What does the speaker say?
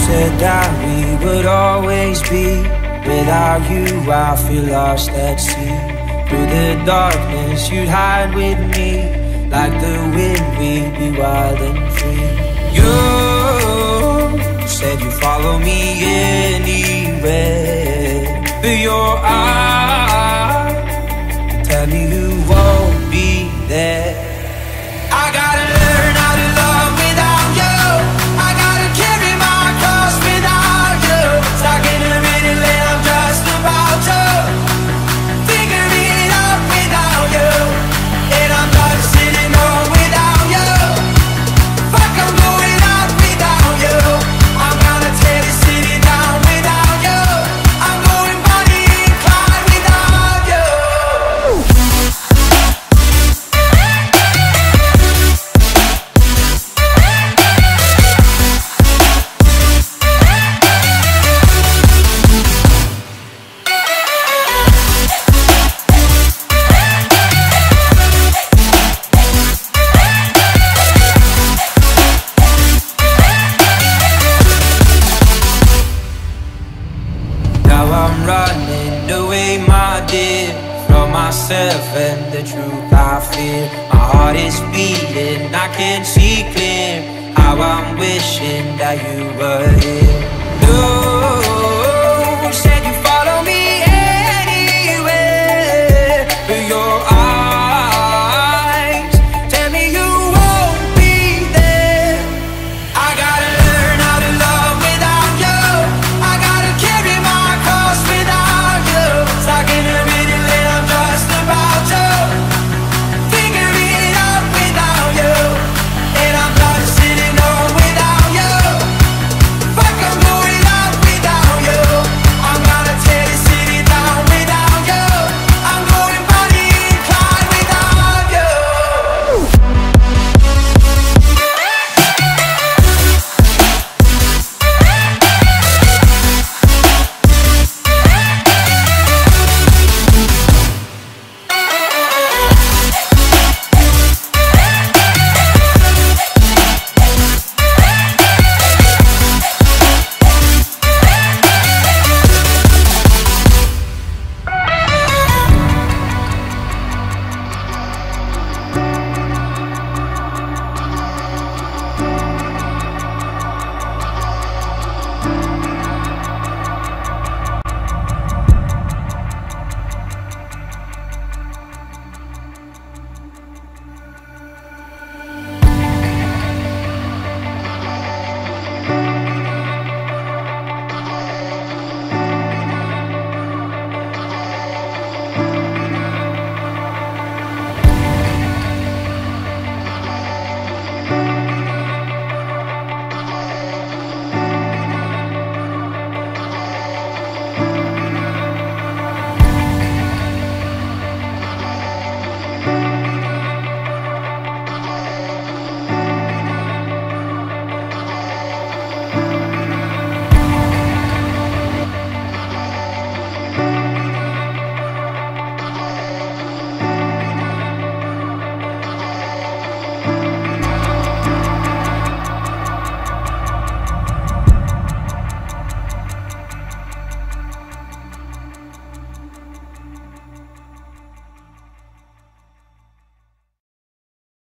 said that we would always be. Without you I feel lost at sea. Through the darkness you'd hide with me. Like the wind we'd be wild and free. You said you'd follow me anywhere. But your eyes tell me you won't be there. I gotta learn how to love without you. I gotta carry my cross without you. Stuck in a minute when I'm just about to figure it out without you. And I'm done sitting home without you. Fuck, I'm going out without you. I'm gonna tear this city down without you. I'm going Bonnie and Clyde without you. Now I'm running away, my dear, from myself and the truth I fear. My heart is beating, I can't see clear. How I'm wishing that you were here.